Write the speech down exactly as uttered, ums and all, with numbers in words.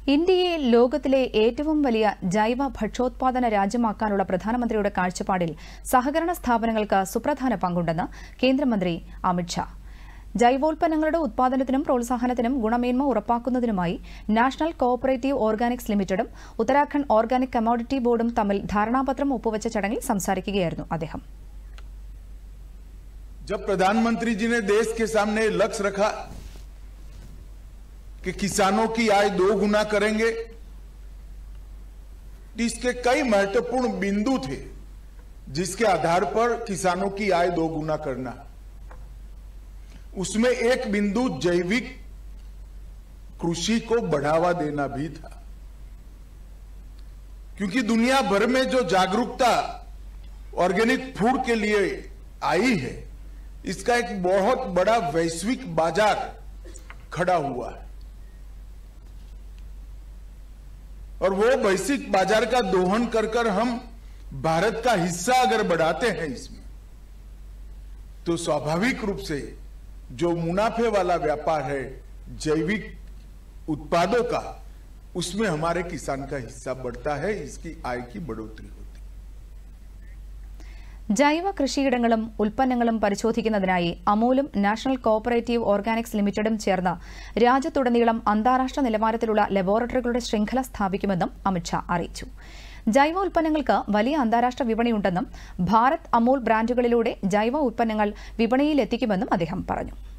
ഇന്ത്യയെ ലോകത്തിലെ ഏറ്റവും വലിയ ജൈവ ഭക്ഷ്യോത്പാദന രാജ്യമാക്കാനുള്ള പ്രധാനമന്ത്രിയുടെ കാഴ്ചപ്പാടിൽ സഹകരണ സ്ഥാപനങ്ങൾക്ക് സുപ്രധാന പങ്കുണ്ടെന്ന് കേന്ദ്രമന്ത്രി അമിത് ഷാ. ജൈവോൽപ്പന്നങ്ങളുടെ ഉത്പാദനത്തിനും പ്രോത്സാഹനത്തിനും ഗുണമേന്മ ഉറപ്പാക്കുന്നതിനുമായി നാഷണൽ കോഓപ്പറേറ്റീവ് ഓർഗാനിക്സ് ലിമിറ്റഡും ഉത്തരാഖണ്ഡ് ഓർഗാനിക് കമ്മോഡിറ്റി ബോർഡും തമ്മിൽ ധാരണാപത്രം ഒപ്പുവച്ച ചടങ്ങിൽ സംസാരിക്കുകയായിരുന്നു അദ്ദേഹം. जब प्रधानमंत्री जी ने देश के सामने लक्ष्य रखा कि किसानों की आय दो गुना करेंगे, इसके कई महत्वपूर्ण बिंदु थे जिसके आधार पर किसानों की आय दो गुना करना. उसमें एक बिंदु जैविक कृषि को बढ़ावा देना भी था, क्योंकि दुनिया भर में जो जागरूकता ऑर्गेनिक फूड के लिए आई है, इसका एक बहुत बड़ा वैश्विक बाजार खड़ा हुआ है और वो वैश्विक बाजार का दोहन कर कर हम भारत का हिस्सा अगर बढ़ाते हैं इसमें, तो स्वाभाविक रूप से जो मुनाफे वाला व्यापार है जैविक उत्पादों का, उसमें हमारे किसान का हिस्सा बढ़ता है, इसकी आय की बढ़ोतरी होती है. ജൈവ കൃഷിയിടങ്ങളും ഉൽപ്പന്നങ്ങളും പരിശോധിക്കുന്നതിനായി അമൂലും നാഷണൽ കോഓപ്പറേറ്റീവ് ഓർഗാനിക്സ് ലിമിറ്റഡും ചേർന്ന് രാജ്യത്തുടനീളം അന്താരാഷ്ട്ര നിലവാരത്തിലുള്ള ലബോറട്ടറികളുടെ ശൃംഖല സ്ഥാപിക്കുമെന്നും അമിത് ഷാ അറിയിച്ചു. ജൈവ ഉൽപ്പന്നങ്ങൾക്ക് വലിയ അന്താരാഷ്ട്ര വിപണിയുണ്ടെന്നും ഭാരത് അമൂൽ ബ്രാൻഡുകളിലൂടെ ജൈവ ഉൽപ്പന്നങ്ങൾ വിപണിയിലെത്തിക്കുമെന്നും അദ്ദേഹം പറഞ്ഞു.